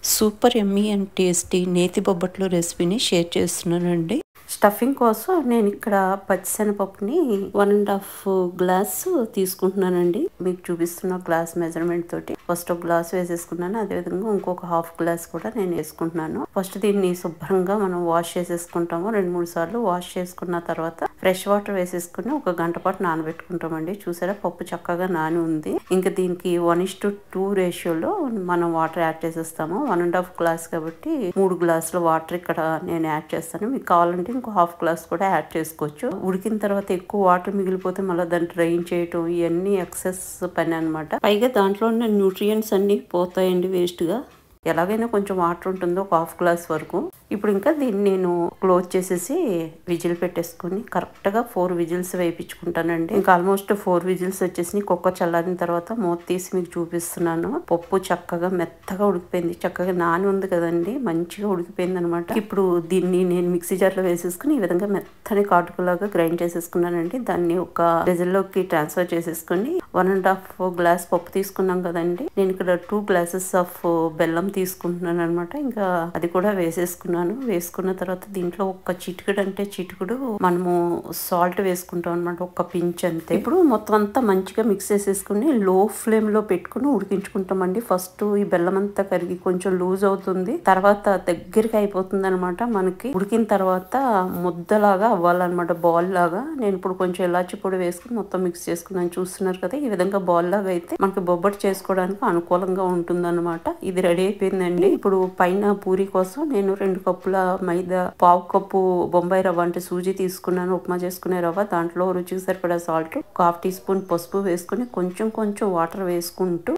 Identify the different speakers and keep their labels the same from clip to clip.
Speaker 1: Super yummy and tasty నేతి బొబ్బట్లు రెసిపీని share చేస్తున్నానండి. స్టఫింగ్ కోసం నేను ఇక్కడ పచ్చిశనగపప్పుని 1.5 గ్లాస్ తీసుకుంటున్నానండి. మీకు చూపిస్తున్న గ్లాస్ మెజర్మెంట్ తోటి ఫస్ట్ ఒక గ్లాస్ వేసేసుకున్నాను. అదేవిధంగా ఇంకొక హాఫ్ గ్లాస్ కూడా నేను వేసుకుంటున్నాను. ఫస్ట్ దీన్ని శుభ్రంగా మనం వాష్ చేసేసుకుంటాము. 2-3 సార్లు వాష్ చేసుకున్న తర్వాత ఫ్రెష్ వాటర్ వేసేసుకుని ఒక గంట పాటు నానబెట్టుకుంటామండి. చూసారా పప్పు చక్కగా నాని ఉంది. ఇంకా దీనికి 1:2 రేషియోలో మనం వాటర్ యాడ్ చేసేస్తాము. 1.5 గ్లాస్ కాబట్టి 3 గ్లాసుల వాటర్ ఇక్కడ నేను యాడ్ చేస్తాను. మీకు కావాలంటే ఇంకో హాఫ్ గ్లాస్ కూడా యాడ్ చేసుకోవచ్చు. ఉడికిన తర్వాత ఎక్కువ వాటర్ మిగిలిపోతే మళ్ళీ దాన్ని డ్రైన్ చేయటం ఇవన్నీ ఎక్సెస్ పని అనమాట. పైగా దాంట్లో ఉన్న న్యూట్రియంట్స్ అన్ని పోతాయండి వేస్ట్ గా. ఎలాగైనా కొంచెం వాటర్ ఉంటుంది ఒక హాఫ్ గ్లాస్ వరకు. ఇప్పుడు ఇంకా దీన్ని నేను క్లోజ్ చేసేసి విజిల్ పెట్టేసుకుని కరెక్ట్ గా 4 విజిల్స్ వేయించుకుంటానండి. ఇంకా ఆల్మోస్ట్ 4 విజిల్స్ వచ్చేసి కుక్కర్ చల్లారిన తర్వాత మూత తీసి మీకు చూపిస్తున్నాను. పప్పు చక్కగా మెత్తగా ఉడికిపోయింది. చక్కగా నాని ఉంది కదండి, మంచిగా ఉడికిపోయింది అనమాట. ఇప్పుడు దీన్ని నేను మిక్సీ జార్లో వేసేసుకుని ఈ విధంగా మెత్తని కాటుకులాగా గ్రైండ్ చేసేసుకున్నానండి. దాన్ని ఒక వెజల్లోకి ట్రాన్స్ఫర్ చేసేసుకుని 1.5 గ్లాస్ పప్పు తీసుకున్నాం కదండి, నేను ఇక్కడ 2 గ్లాసెస్ ఆఫ్ బెల్లం తీసుకుంటున్నాను అనమాట. ఇంకా అది కూడా వేసేసుకున్నాను. వేసుకున్న తర్వాత దీంట్లో ఒక చిటికెడు అంటే చిటికెడు మనము సాల్ట్ వేసుకుంటాం అనమాట, ఒక పించ్ అంతే. ఇప్పుడు మొత్తం అంతా మంచిగా మిక్స్ చేసేసుకుని లో ఫ్లేమ్ లో పెట్టుకుని ఉడికించుకుంటామండి. ఫస్ట్ ఈ బెల్లం అంతా కరిగి కొంచెం లూజ్ అవుతుంది, తర్వాత దగ్గరికి అయిపోతుంది అనమాట. మనకి ఉడికిన తర్వాత ముద్దలాగా అవ్వాలన్నమాట, బాల్ లాగా. నేను ఇప్పుడు కొంచెం ఇలాచి పొడి వేసుకుని మొత్తం మిక్స్ చేసుకున్నాను. చూస్తున్నారు కదా, ఈ విధంగా బాల్ లాగా అయితే మనకి బొబ్బట్ చేసుకోవడానికి అనుకూలంగా ఉంటుంది అనమాట. ఇది రెడీ అయిపోయిందండి. ఇప్పుడు పైన పూరి కోసం నేను 2 కప్పుల మైదా, 1/2 కప్పు బొంబాయి రవ్వ అంటే సూజీ తీసుకున్నాను, ఉప్మా చేసుకునే రవ్వ. దాంట్లో రుచికి సరిపడా సాల్ట్, 1/2 టీ స్పూన్ పసుపు వేసుకుని కొంచెం కొంచెం వాటర్ వేసుకుంటూ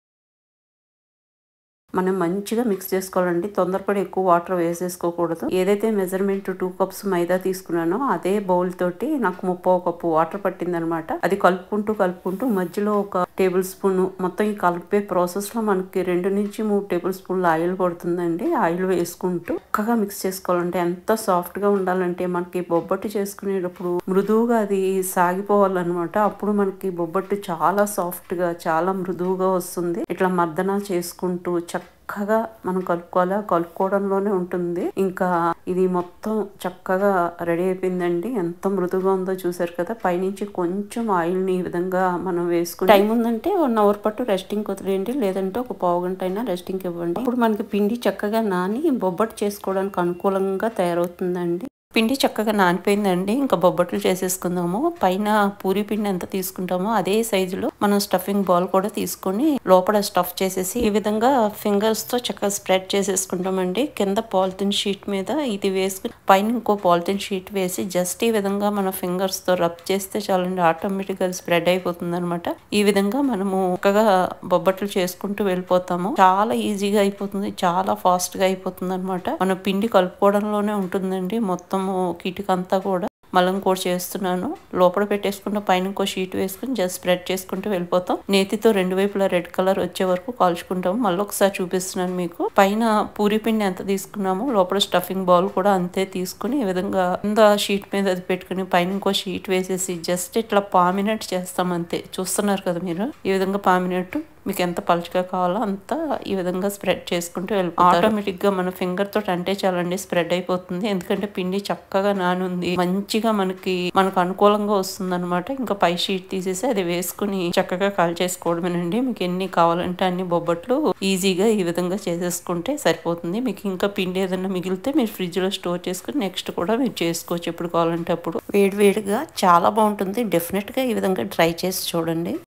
Speaker 1: మనం మంచిగా మిక్స్ చేసుకోవాలండి. తొందరపడి ఎక్కువ వాటర్ వేసేసుకోకూడదు. ఏదైతే మెజర్మెంట్ 2 కప్స్ మైదా తీసుకున్నానో అదే బౌల్ తోటి నాకు 3/4 కప్పు వాటర్ పట్టింది అనమాట. అది కలుపుకుంటూ మధ్యలో ఒక టేబుల్ స్పూన్, మొత్తం ఈ కలిపే ప్రాసెస్ లో మనకి 2 నుంచి 3 టేబుల్ స్పూన్ల ఆయిల్ పడుతుందండి. ఆయిల్ వేసుకుంటూ చక్కగా మిక్స్ చేసుకోవాలంటే ఎంత సాఫ్ట్ గా ఉండాలంటే మనకి బొబ్బట్టు చేసుకునేటప్పుడు మృదువుగా అది సాగిపోవాలన్నమాట. అప్పుడు మనకి బొబ్బట్టు చాలా సాఫ్ట్ గా చాలా మృదువుగా వస్తుంది. ఇట్లా మర్దన చేసుకుంటూ చక్కగా మనం కలుపుకోవడంలోనే ఉంటుంది. ఇంకా ఇది మొత్తం చక్కగా రెడీ అయిపోయిందండి. ఎంత మృదుగా ఉందో చూసారు కదా. పైనుంచి కొంచెం ఆయిల్ ని ఈ విధంగా మనం వేసుకుని టైం ఉందంటే 1 అవర్ పట్టు రెస్టింగ్ వదిలేయండి, లేదంటే ఒక పావు గంట అయినా రెస్టింగ్ ఇవ్వండి. ఇప్పుడు మనకి పిండి చక్కగా నాని బొబ్బట్టు చేసుకోవడానికి అనుకూలంగా తయారవుతుందండి. పిండి చక్కగా నానిపోయిందండి. ఇంకా బొబ్బట్లు చేసేసుకుందాము. పైన పూరి పిండి ఎంత తీసుకుంటామో అదే సైజులో మనం స్టఫింగ్ బాల్ కూడా తీసుకొని లోపల స్టఫ్ చేసేసి ఈ విధంగా ఫింగర్స్ తో చక్కగా స్ప్రెడ్ చేసేసుకుంటామండి. కింద పాలిథిన్ షీట్ మీద ఇది వేసుకుని పైన ఇంకో పాలిథిన్ షీట్ వేసి జస్ట్ ఈ విధంగా మన ఫింగర్స్ తో రబ్ చేస్తే చాలండి, ఆటోమేటిక్ గా స్ప్రెడ్ అయిపోతుంది అనమాట. ఈ విధంగా మనము చక్కగా బొబ్బట్లు చేసుకుంటూ వెళ్ళిపోతాము. చాలా ఈజీగా అయిపోతుంది, చాలా ఫాస్ట్ గా అయిపోతుంది అనమాట. మన పిండి కలుపుకోవడంలోనే ఉంటుందండి మొత్తం కిటికంతా కూడా. మళ్ళీ కూడా చేస్తున్నాను. లోపల పెట్టేసుకుంటే పైన ఇంకో షీట్ వేసుకుని జస్ట్ స్ప్రెడ్ చేసుకుంటూ వెళ్ళిపోతాం. నేతితో 2 వైపులా రెడ్ కలర్ వచ్చే వరకు కాల్చుకుంటాము. మళ్ళీ ఒకసారి చూపిస్తున్నాను మీకు. పైన పూరి పిండి ఎంత తీసుకున్నామో లోపల స్టఫింగ్ బౌల్ కూడా అంతే తీసుకుని ఈ విధంగా కింద షీట్ మీద అది పెట్టుకుని పైన ఇంకో షీట్ వేసేసి జస్ట్ ఇట్లా పామినట్టు చేస్తాం అంతే. చూస్తున్నారు కదా మీరు, ఈ విధంగా పామినట్టు మీకు ఎంత పలుచగా కావాలో అంత ఈ విధంగా స్ప్రెడ్ చేసుకుంటూ వెళ్ళిపోతారు. ఆటోమేటిక్ గా మన ఫింగర్ తోటి అంటే చాలండి స్ప్రెడ్ అయిపోతుంది. ఎందుకంటే పిండి చక్కగా నానుంది, మంచిగా మనకు అనుకూలంగా వస్తుంది అనమాట. ఇంకా పై షీట్ తీసేసి అది వేసుకుని చక్కగా కాల్ చేసుకోవడమేనండి. మీకు ఎన్ని కావాలంటే అన్ని బొబ్బట్లు ఈజీగా ఈ విధంగా చేసేసుకుంటే సరిపోతుంది. మీకు ఇంకా పిండి ఏదైనా మిగిలితే మీరు ఫ్రిడ్జ్ లో స్టోర్ చేసుకుని నెక్స్ట్ కూడా మీరు చేసుకోవచ్చు ఎప్పుడు కావాలంటే అప్పుడు. వేడివేడిగా చాలా బాగుంటుంది. డెఫినెట్ గా ఈ విధంగా ట్రై చేసి చూడండి.